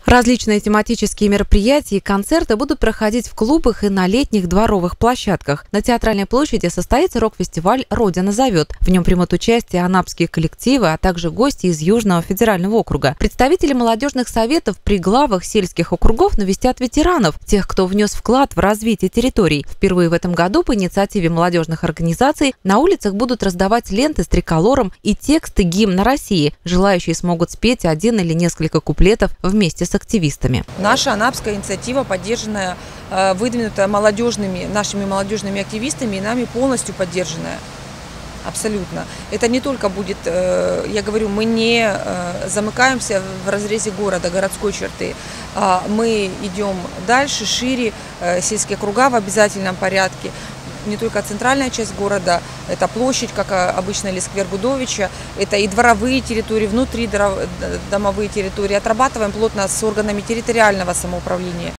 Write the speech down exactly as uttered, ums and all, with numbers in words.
Различные тематические мероприятия и концерты будут проходить в клубах и на летних дворовых площадках. На Театральной площади состоится рок-фестиваль «Родина зовет». В нем примут участие анапские коллективы, а также гости из Южного федерального округа. Представители молодежных советов при главах сельских округов навестят ветеранов, тех, кто внес вклад в развитие территорий. Впервые в этом году по инициативе молодежных организаций на улицах будут раздавать ленты с триколором и тексты гимна России. Желающие смогут спеть один или несколько куплетов вместе с активистами. Наша анапская инициатива, поддержанная, выдвинута молодежными, нашими молодежными активистами и нами полностью поддержанная. Абсолютно. Это не только будет, я говорю, мы не замыкаемся в разрезе города, городской черты. Мы идем дальше, шире, сельские округа в обязательном порядке. Не только центральная часть города, это площадь, как обычно, или сквер Гудовича, это и дворовые территории, внутри домовые территории. Отрабатываем плотно с органами территориального самоуправления.